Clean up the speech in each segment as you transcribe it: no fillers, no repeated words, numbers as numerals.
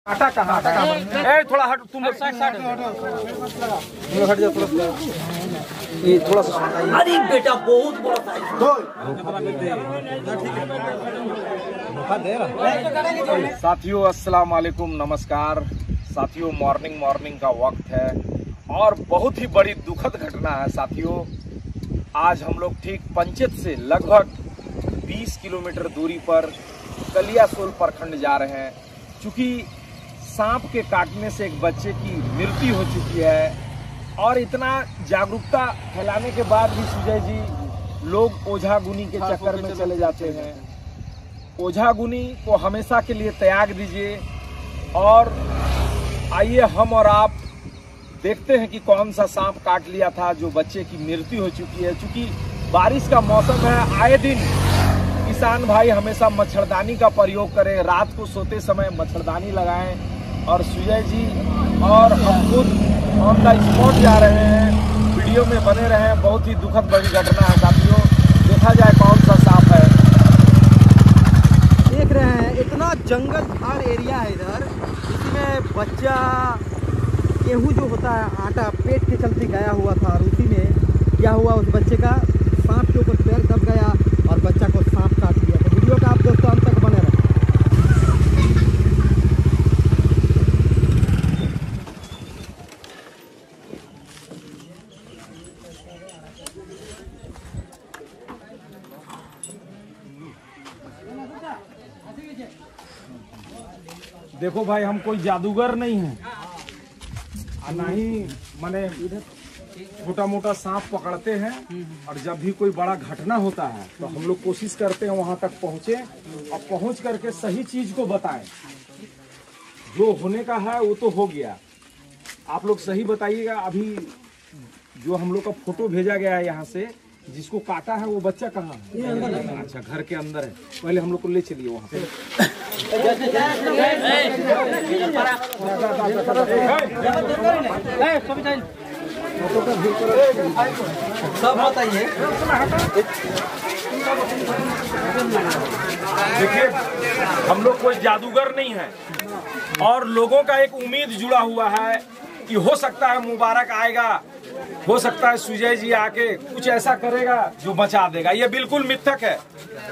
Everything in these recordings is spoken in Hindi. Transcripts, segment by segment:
काटा कहाँ? ए थोड़ा हट, तुम लोग साइड हट जाओ थोड़ा, ये थोड़ा सा। अरे बेटा बहुत बड़ा साथियों अस्सलाम वालेकुम, नमस्कार साथियों। मॉर्निंग का वक्त है और बहुत ही बड़ी दुखद घटना है साथियों। आज हम लोग ठीक पंचेत से लगभग 20 किलोमीटर दूरी पर कलियासोल प्रखंड जा रहे हैं। चूंकि सांप के काटने से एक बच्चे की मृत्यु हो चुकी है और इतना जागरूकता फैलाने के बाद भी सुजय जी लोग ओझा गुनी के चक्कर में चले जाते हैं। ओझा गुनी को हमेशा के लिए त्याग दीजिए और आइए हम और आप देखते हैं कि कौन सा सांप काट लिया था जो बच्चे की मृत्यु हो चुकी है। चूंकि बारिश का मौसम है, आए दिन किसान भाई हमेशा मच्छरदानी का प्रयोग करें, रात को सोते समय मच्छरदानी लगाएं। और सुजय जी और हम खुद ऑन द स्पॉट जा रहे हैं, वीडियो में बने रहे हैं। बहुत ही दुखद बड़ी घटना है साथियों, देखा जाए कौन सा सांप है। देख रहे हैं इतना जंगल झाड़ एरिया है इधर, इसमें बच्चा गेहूं जो होता है आटा पेट के चलते गया हुआ था और उसी में क्या हुआ, उस बच्चे का सांप के ऊपर पैर दब गया और बच्चा को सांप काट लिया। तो वीडियो का आप दोस्तों अंत तक बने रहें। देखो भाई, हम कोई जादूगर नहीं है, ना ही माने छोटा मोटा सांप पकड़ते हैं। और जब भी कोई बड़ा घटना होता है तो हम लोग कोशिश करते हैं वहां तक पहुंचे और पहुंच करके सही चीज को बताएं। जो होने का है वो तो हो गया, आप लोग सही बताइएगा। अभी जो हम लोग का फोटो भेजा गया है यहाँ से, जिसको काटा है वो बच्चा कहाँ है? अच्छा, घर के अंदर है। पहले हम लोग को ले चलिए वहाँ पे। सब बताइए। देखिए, हम लोग कोई जादूगर नहीं है और लोगों का एक उम्मीद जुड़ा हुआ है कि हो सकता है मुबारक आएगा, हो सकता है सुजय जी आके कुछ ऐसा करेगा जो बचा देगा। ये बिल्कुल मिथक है।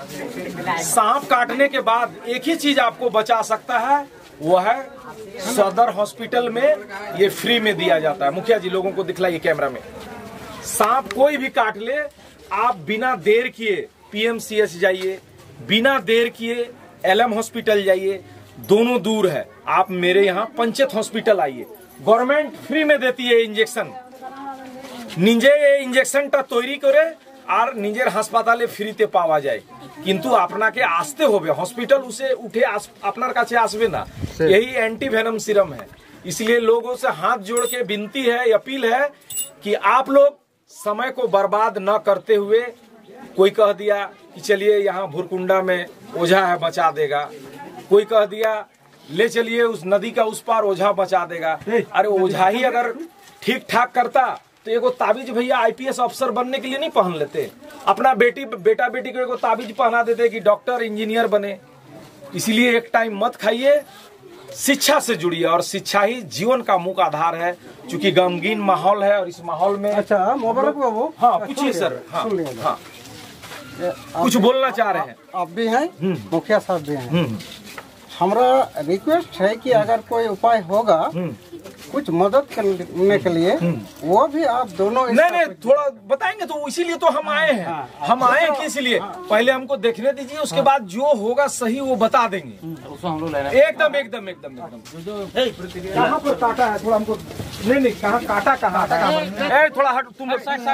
सांप काटने के बाद एक ही चीज आपको बचा सकता है, वो है सदर हॉस्पिटल में ये फ्री में दिया जाता है। मुखिया जी लोगों को दिखलाइए कैमरा में। सांप कोई भी काट ले, आप बिना देर किए पीएमसीएच जाइए, बिना देर किए एलएम हॉस्पिटल जाइए, दोनों दूर है। आप मेरे यहाँ पंचेत हॉस्पिटल आइए, गवर्नमेंट फ्री में देती है इंजेक्शन। निजे ये इंजेक्शन तैरी करे और निजेर हासपाताले फ्रीते पावा जाए, किंतु अपना के आस्ते होबे हॉस्पिटल उसे उठे अपनार काछे आसबे ना। यही एंटी वेनम सीरम है। इसलिए लोगों से हाथ जोड़ के विनती है, अपील है कि आप लोग समय को बर्बाद न करते हुए, कोई कह दिया कि चलिए यहाँ भुरकुंडा में ओझा है बचा देगा, कोई कह दिया ले चलिए उस नदी का उस पार ओझा बचा देगा। अरे ओझा ही अगर ठीक ठाक करता तो एगो ताबीज भैया आईपीएस अफसर बनने के लिए नहीं पहन लेते? अपना बेटा बेटी को एगो ताबीज पहना देते कि डॉक्टर इंजीनियर बने। इसलिए एक टाइम मत खाइए, शिक्षा से जुड़िए और शिक्षा ही जीवन का मुख्य आधार है। चूंकि गमगीन माहौल है और इस माहौल में अच्छा मोबाइल को वो हाँ पूछिए सर। हाँ हाँ कुछ बोलना चाह रहे हैं? आप भी हैं, मुखिया साहब भी हैं। हमारा रिक्वेस्ट है कि अगर कोई उपाय होगा कुछ मदद करने के लिए, वो भी आप दोनों नहीं थोड़ा बताएंगे तो इसीलिए तो हम आए हैं। हम आए हैं कि इसलिए पहले हमको देखने दीजिए, उसके बाद जो होगा सही वो बता देंगे। एकदम एकदम एकदम एकदम। कहाँ पर काटा है थोड़ा हमको? नहीं कहाँ काटा कहाँ? थोड़ा हट, तुम लोग साइड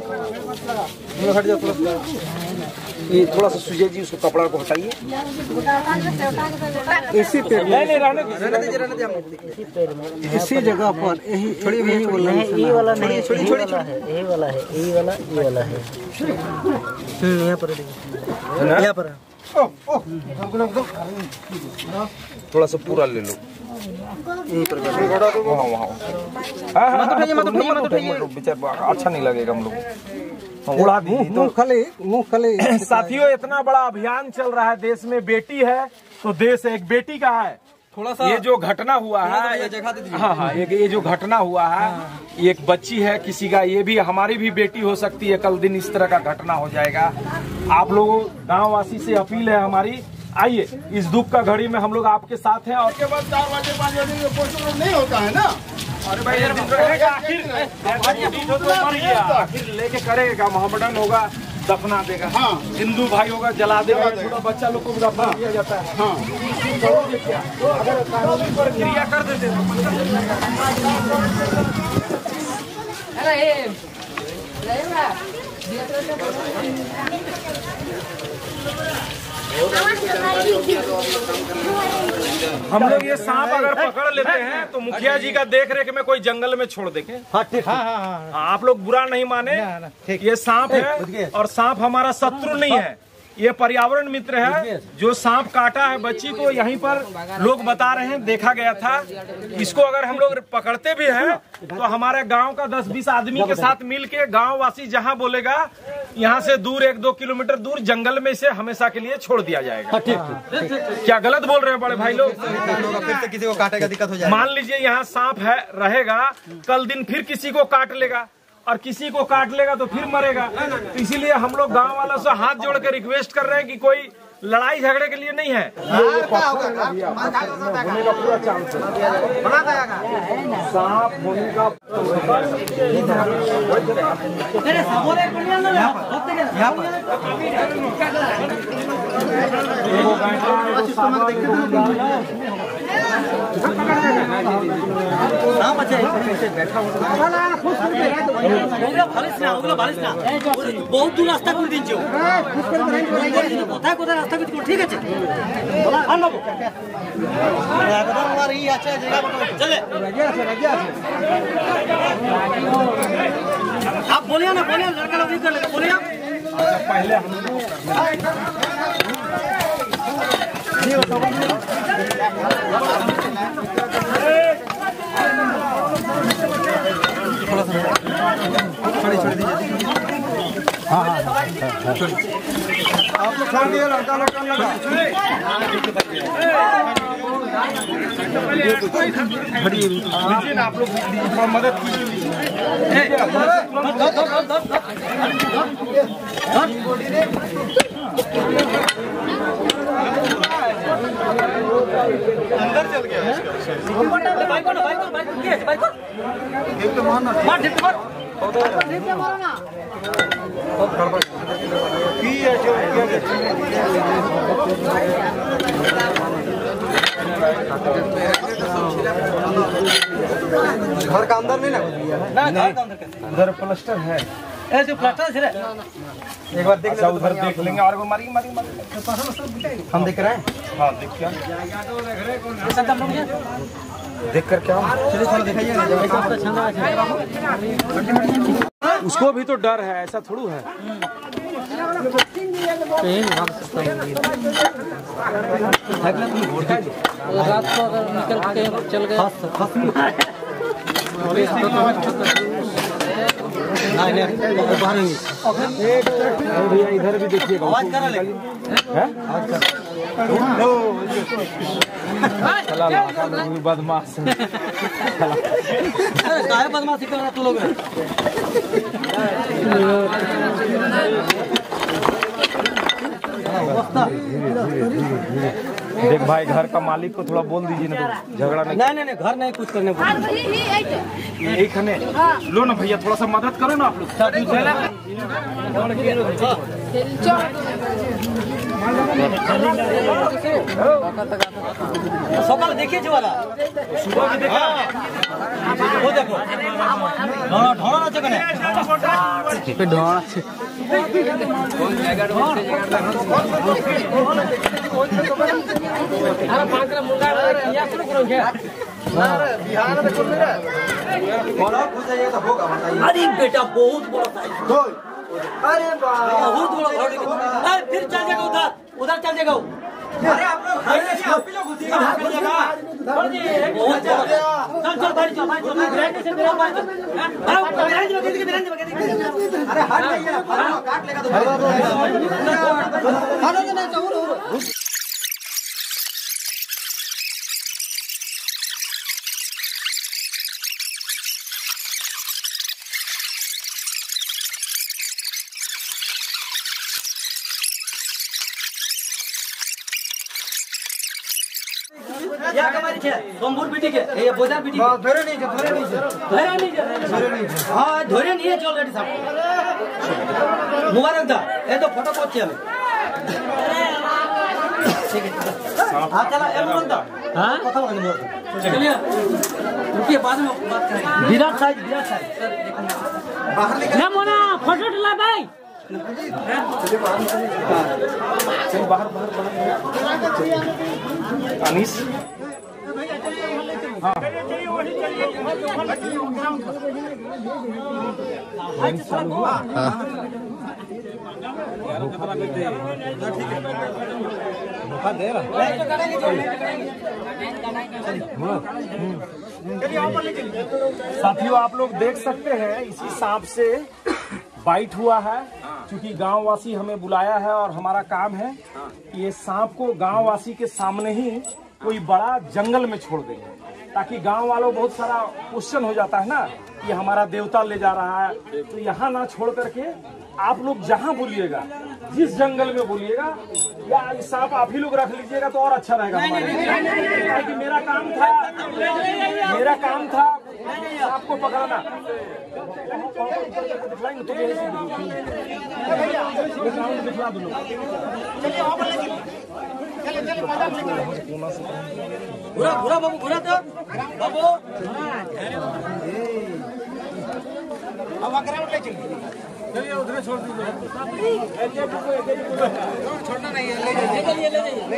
हट जाओ थोड़ा, ये थोड़ा सा सुजय जी उसको कपड़ा को हटाइए। इसी पे इसी जगह पर यही थोड़ी यही वाला नहीं, वाला नहीं, यही वाला है, यही वाला है, यही वाला, ये वाला है। यहाँ पर यहाँ पर थोड़ा सा पूरा ले लो। अच्छा नहीं लगेगा हम लोग उड़ा दी तो। मुँह खाली साथियों, इतना बड़ा अभियान चल रहा है देश में। बेटी है तो देश एक बेटी का है, थोड़ा सा ये जो घटना हुआ है, हाँ हाँ, ये जो घटना हुआ है, एक बच्ची है किसी का, ये भी हमारी भी बेटी हो सकती है, कल दिन इस तरह का घटना हो जाएगा। आप लोगों गाँव वासी से अपील है हमारी, आइए इस दुख का घड़ी में हम लोग आपके साथ हैं। और के बाद 4 बजे 5 बजे पोस्टमार्टम नहीं होता है ना। अरे भाई आखिर लेके करेगा, मोहम्मदन होगा, दफना देगा। हाँ, हिंदू भाई होगा, जला देगा। छोटा बच्चा लोग को भी दफना दिया जाता है। हाँ, क्या अगर कानूनी प्रक्रिया कर देते हम लोग ये सांप अगर पकड़ लेते हैं तो मुखिया जी का देख रेख में कोई जंगल में छोड़ देंगे। हाँ, आप लोग बुरा नहीं माने, ये सांप है और सांप हमारा शत्रु नहीं है, ये पर्यावरण मित्र है। जो सांप काटा है बच्ची को, यहीं पर लोग बता रहे हैं देखा गया था। इसको अगर हम लोग पकड़ते भी हैं तो हमारे गांव का 10-20 आदमी के साथ मिल के गाँव वासी जहां बोलेगा यहाँ से दूर 1-2 किलोमीटर दूर जंगल में इसे हमेशा के लिए छोड़ दिया जाएगा। क्या गलत बोल रहे हैं बड़े भाई लोग? फिर से किसी को काटेगा दिक्कत हो जाएगा। मान लीजिए यहाँ सांप है रहेगा, कल दिन फिर किसी को काट लेगा और किसी को काट लेगा तो फिर मरेगा। तो इसीलिए हम लोग गांव वालों से हाथ जोड़ कर रिक्वेस्ट कर रहे हैं कि कोई लड़ाई झगड़े के लिए नहीं है। होने का पूरा चांस है, सांप होने का। बहुत दूर रास्ता कर दीजिए, कोথায় রাস্তা করতে ঠিক আছে आप बोलिए ना, बोलिए लड़का लोग कर लेगा, बोलिए पहले छोड़ दीजिए। हाँ हाँ आप लोग छोड़ दिए, लड़का लोग कर लगा। आप लोग मदद कीजिए। अंदर चल गया घर का अंदर नहीं ना, उधर प्लास्टर है, जो प्लास्टर है एक बार देख अच्छा उधर देख लेंगे। और मारी हम देख रहे हैं। हाँ देख क्या देख कर क्या चलिए थोड़ा दिखाइए। उसको भी तो डर है, ऐसा थोड़ा है। रात को अगर निकल के चल गए भैया इधर भी देखिएगा, आवाज करा ले बदमाश बदमाशी कर रहा तू लोग। देख भाई, घर का मालिक को थोड़ा बोल दीजिए ना, तो झगड़ा नहीं। नहीं घर नहीं कुछ करने यही खने लो ना भैया, थोड़ा सा मदद करो ना आप लोग। सकाल देखिए जो वाला सुबह भी देखा वो देखो ढोड़ा नाचे कने ढोड़ा अरे बेटा बहुत बड़ा साइज, अरे बहुत बड़ा। फिर चल जाएगा उधर चल जाएगा। अरे आप लोग घुसिएगा बहुत चल भाई चल अरे हट जाइए, काट लेगा तो या कमारी छे सोमपुर बीटी के ये बोजार बीटी के धोरे नहीं हां धोरे नहीं चल गाड़ी साहब मुबारक दा ये तो फोटो कोचे हमें ठीक है हां चला ए मुबारक दा हां কথা বলেন মোর चलिए रुकिए बाद में बात करेंगे विराट साहब सर बाहर निकल ना मोना फोटो ला भाई चल बाहर अनीस साथियों आप लोग देख सकते हैं इसी सांप से बाइट हुआ है। क्योंकि गांव वासी हमें बुलाया है और हमारा काम है कि ये सांप को गांव वासी के सामने ही कोई बड़ा जंगल में छोड़ देंगे, ताकि गांव वालों बहुत सारा क्वेश्चन हो जाता है ना कि हमारा देवता ले जा रहा है। तो यहाँ ना छोड़ करके आप लोग जहाँ बोलिएगा, जिस जंगल में बोलिएगा, या सांप आप ही लोग रख लीजिएगा तो और अच्छा रहेगा हमारे लिए। कि मेरा काम था आपको पकड़ना। दिखलाएंगे तो दिखला दो लोग। बुरा बाबू बुरा तो बाबू अब अकरा उठे चलिए उधर छोड़ दीजिए छोड़ना नहीं है ले जाइए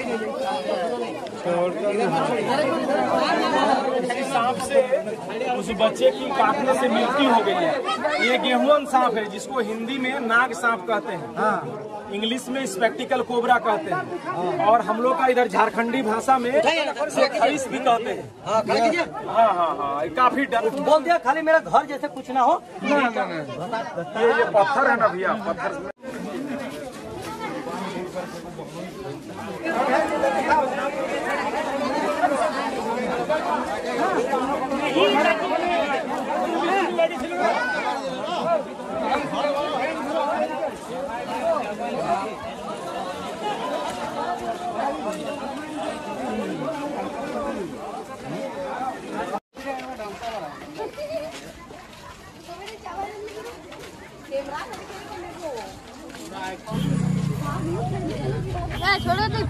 सांप से उस बच्चे की काटने से मृत्यु हो गई है। ये गेहूं सांप है जिसको हिंदी में नाग सांप कहते हैं, इंग्लिश में स्पेक्टिकल कोबरा कहते हैं, और हम लोग का इधर झारखंडी भाषा में खरीस भी कहते हैं। हाँ काफी डर बोल दिया खाली मेरा घर जैसे कुछ ना हो। ये पत्थर है ना भैया, पत्थर छोड़ो तो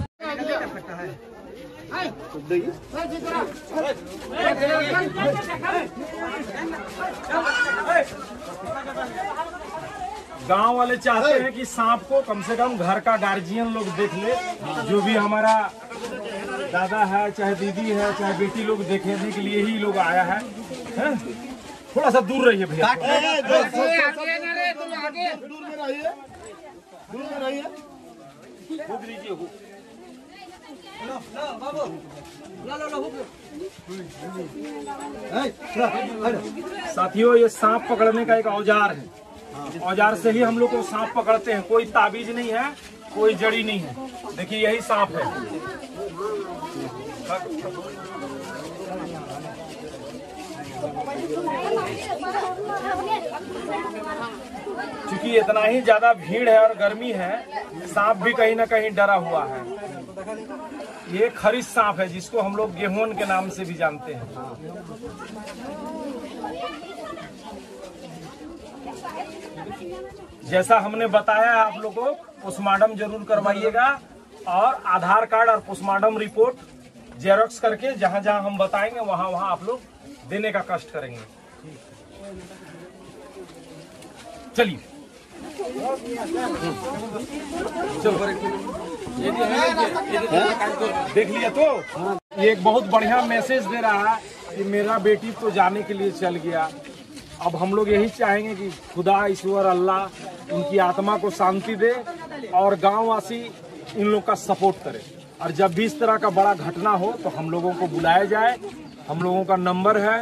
गांव वाले चाहते हैं कि सांप को कम से कम घर का गार्जियन लोग देख ले, जो भी हमारा दादा है, चाहे दीदी है, चाहे बेटी लोग देखने के लिए ही लोग आया है। थोड़ा सा दूर रहिए भैया, साथियों ये सांप पकड़ने का एक औजार है। औजार से ही हम लोग को सांप पकड़ते हैं। कोई ताबीज नहीं है, कोई जड़ी नहीं है। देखिए यही सांप है। क्योंकि इतना ही ज्यादा भीड़ है और गर्मी है, सांप भी कहीं ना कहीं डरा हुआ है। ये खरीस सांप है जिसको हम लोग गेहूं के नाम से भी जानते हैं। जैसा हमने बताया आप लोग को पोस्टमार्टम जरूर करवाइएगा, और आधार कार्ड और पोस्टमार्टम रिपोर्ट जेरॉक्स करके जहां जहां हम बताएंगे वहां वहां आप लोग देने का कष्ट करेंगे। चलिए देख लिया तो ये एक बहुत बढ़िया मैसेज दे रहा है कि मेरा बेटी तो जाने के लिए चल गया। अब हम लोग यही चाहेंगे कि खुदा ईश्वर अल्लाह उनकी आत्मा को शांति दे और गांव वासी इन लोग का सपोर्ट करे। और जब भी इस तरह का बड़ा घटना हो तो हम लोगों को बुलाया जाए। हम लोगों का नंबर है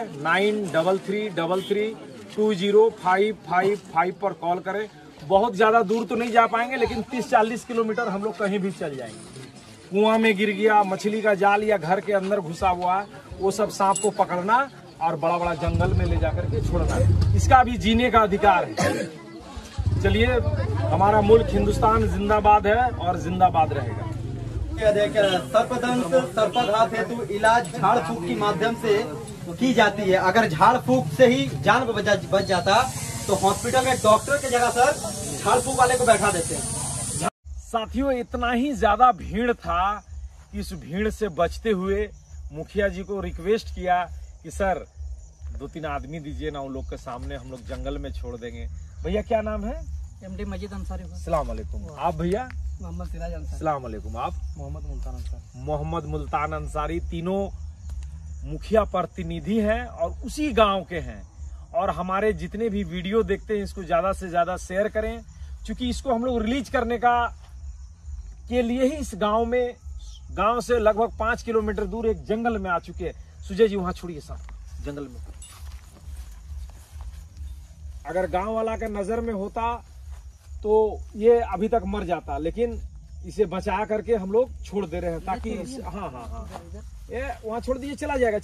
9333205555 पर कॉल करें। बहुत ज़्यादा दूर तो नहीं जा पाएंगे, लेकिन 30-40 किलोमीटर हम लोग कहीं भी चल जाएंगे। कुआं में गिर गया, मछली का जाल या घर के अंदर घुसा हुआ, वो सब सांप को पकड़ना और बड़ा बड़ा जंगल में ले जाकर के छोड़ना, इसका भी जीने का अधिकार है। चलिए, हमारा मुल्क हिंदुस्तान जिंदाबाद है और जिंदाबाद रहेगा। देख सर्पदंश सर्पघात हेतु इलाज झाड़ फूक के माध्यम से की जाती है। अगर झाड़ फूक से ही जान बच जाता तो हॉस्पिटल में डॉक्टर की जगह सर झाड़ फूक वाले को बैठा देते हैं। साथियों, इतना ही ज्यादा भीड़ था कि इस भीड़ से बचते हुए मुखिया जी को रिक्वेस्ट किया कि सर 2-3 आदमी दीजिए ना, उन लोग के सामने हम लोग जंगल में छोड़ देंगे। भैया क्या नाम है? एमडी मजीद अंसारी। सलाम वालेकुम। आप भैया? मोहम्मद सिराज अंसारी। सलाम वालेकुम। आप? मोहम्मद मुल्तान अंसारी। मोहम्मद मुल्तान अंसारी। तीनों मुखिया प्रतिनिधि हैं और उसी गांव के हैं। और हमारे जितने भी वीडियो देखते हैं इसको ज्यादा से ज्यादा शेयर करें, क्योंकि इसको हम लोग रिलीज करने के लिए ही इस गांव से लगभग 5 किलोमीटर दूर एक जंगल में आ चुके हैं। सुजय जी वहां छोड़िए साहब, जंगल में। अगर गांव वाला का नजर में होता तो ये अभी तक मर जाता, लेकिन इसे बचा करके हम लोग छोड़ दे रहे हैं ताकि हाँ ये वहां छोड़ दीजिए, चला जाएगा।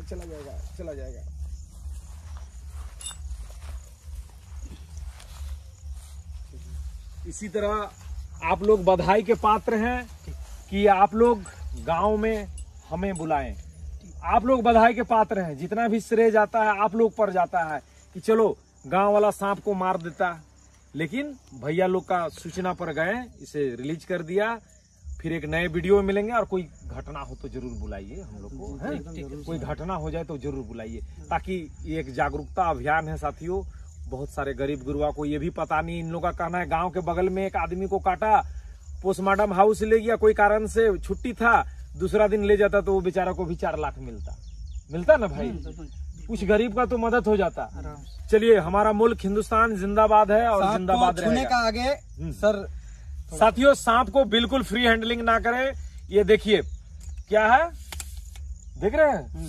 इसी तरह आप लोग बधाई के पात्र हैं कि आप लोग गांव में हमें बुलाएं। आप लोग बधाई के पात्र हैं। जितना भी श्रेय जाता है आप लोग पर जाता है कि चलो गांव वाला सांप को मार देता, लेकिन भैया लोग का सूचना पर गए, इसे रिलीज कर दिया। फिर एक नए वीडियो में मिलेंगे और कोई घटना हो तो जरूर बुलाइए हम लोग को। कोई घटना हो जाए तो जरूर बुलाइए, ताकि ये एक जागरूकता अभियान है साथियों। बहुत सारे गरीब गुरुआ को ये भी पता नहीं। इन लोगों का कहना है गांव के बगल में एक आदमी को काटा, पोस्टमार्टम हाउस ले गया, कोई कारण से छुट्टी था, दूसरा दिन ले जाता तो वो बेचारा को भी 4 लाख मिलता ना भाई। कुछ गरीब का तो मदद हो जाता। चलिए, हमारा मुल्क हिंदुस्तान जिंदाबाद है और जिंदाबाद रहेगा। का आगे सर साथियों, सांप को बिल्कुल फ्री हैंडलिंग ना करें। ये देखिए क्या है, देख रहे हैं?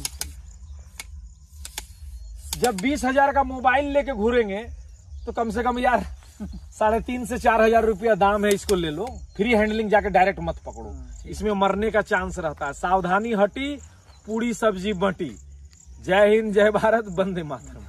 जब 20,000 का मोबाइल लेके घूरेंगे तो कम से कम यार 3,500 से 4,000 रुपया दाम है, इसको ले लो। फ्री हैंडलिंग जाके डायरेक्ट मत पकड़ो, इसमें मरने का चांस रहता है। सावधानी हटी, पूरी सब्जी बटी। जय हिंद, जय भारत, वंदे मातरम।